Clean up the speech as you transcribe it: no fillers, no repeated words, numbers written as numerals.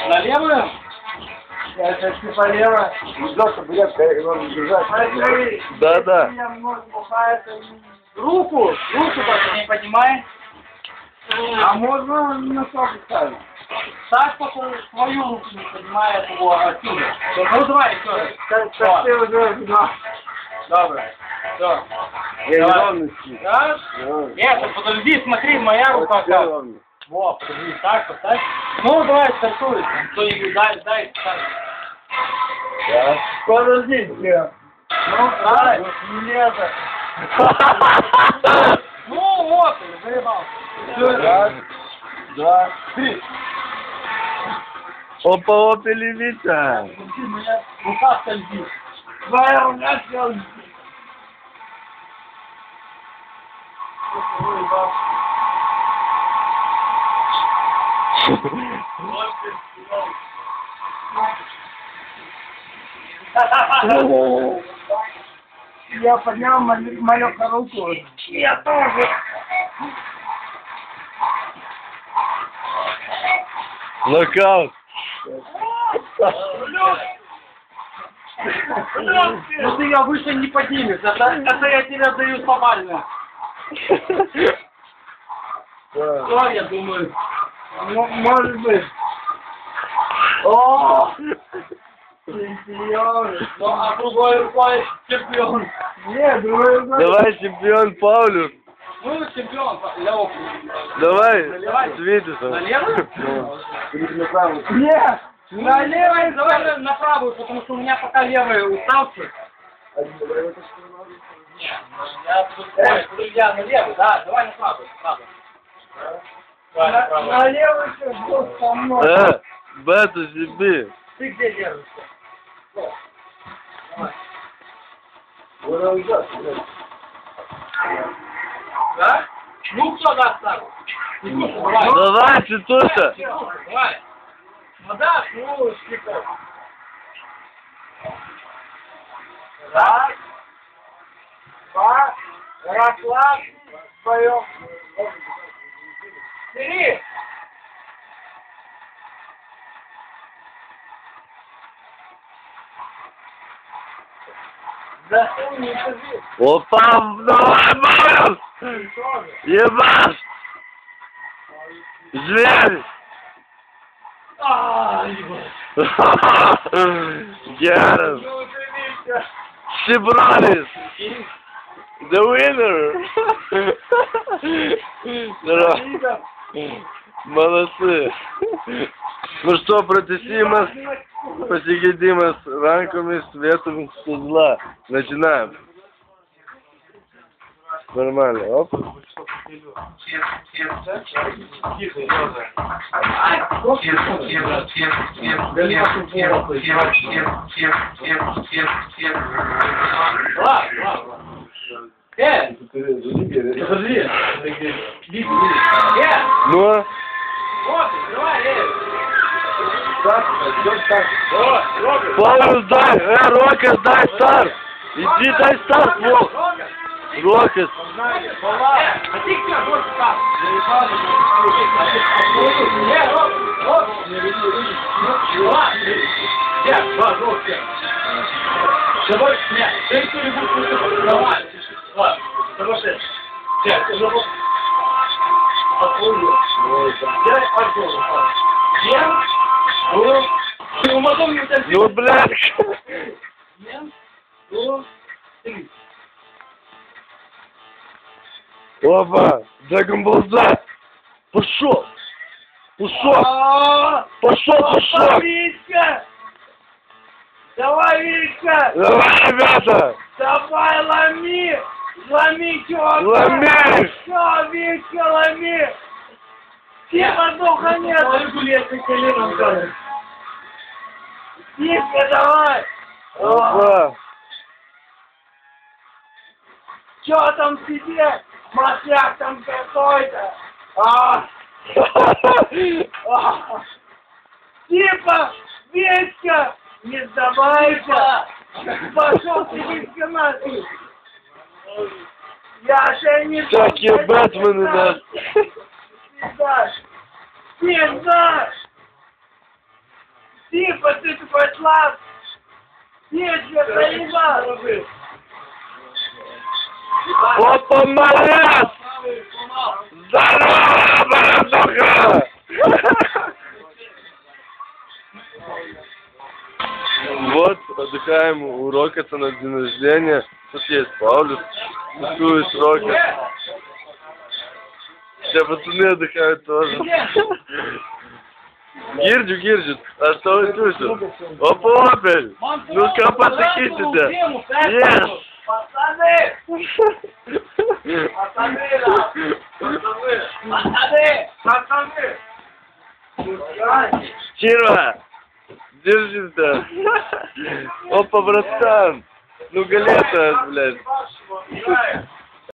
На левую? Я хочу полево. Ждёт, блядь, его держать. Да. Руку только не поднимай. А можно на носок ставить? Так, только свою руку не поднимай его отсюда. Ну, давай еще. Как ты уже, да. Добре. Все. Неровности. Раз. Нет, подожди, смотри, моя рука как. Во, подожди, так, поставь. Ну, давай, стартуй. Кто-нибудь дай, дай. Подождите. Ну, давай. Нет. Ну, вот, заебал. Раз, два, три. Опа, телевизор. Моя рука скользит. Твоя рука скользит. Я поднял мою руку. Я тоже. Нокаут. Ну ты ее выше не поднимешь, это я тебе даю глобально. Что я думаю? Может быть. О! Чемпион. Ну а другой рукой чемпион. Нет, другой рукой. Давай, чемпион Паулюс. Ну чемпион, левый. Давай, с видусом. На левую? Нет. На левой, давай на правую, потому что у меня пока левая уставшая. Я на левую, да, давай на правую. На левую что со мной. Бету себе. Ты где держишься? Да? Ну кто даст так? Давай, Цитуша. Давай. Ну да, ну, типа. Раз, два, расслабься, вдвоем. Три. Да что не скажи. Опа, давай, Паулюс. Ебаш. Зверь. Гарас. Сибралис. The winner. Здорово. Молодцы. Ну что, протестимos, посидимos ранками, светом, все дела. Начинаем. Нормально, оп. Подожди. Ну, Вот, давай, Паулюс, дай, Рокас, дай старт. Иди, дай старт, Вов. Рокас. А ты кто? Вот так. Давай, нет, ты кто-нибудь слушай, давай. Ладно, давай, нет, ты же дай пожалуйста. Я? Ну, потом не так. Ну, блядь. Я? Ну, три. Опа, Драгонболза. Пошел. Пошел. Витька! Давай, Витька! Давай, ребята. Давай, ломи! Ломи, чувака! Ломи. Все, Витька, ломи! Типа духа нет! Регулярно коленом кажется. Витька, давай! Опа. Че там тебе? Масляк там какой-то! Типа, Витька! Не сдавайся! Пошел ты, Витька, нахуй! Я же не... Всякие Бэтмены, да. Пизда! Пизда! посмотри, такой слаб! Нет, я заебал! Опа, малец! Здорово, братуха! Вот, отдыхаем, у Рокета на день рождения. Тут есть Паулюс, тусует Рокет. Все пацаны отдыхают тоже. Гирджу, а что вы слышите? Опа, опель! Ну-ка, потыките-то! Yes! Пацаны! Пацаны! Чирва! Держись-то! Опа, братан! Ну, галета, блядь!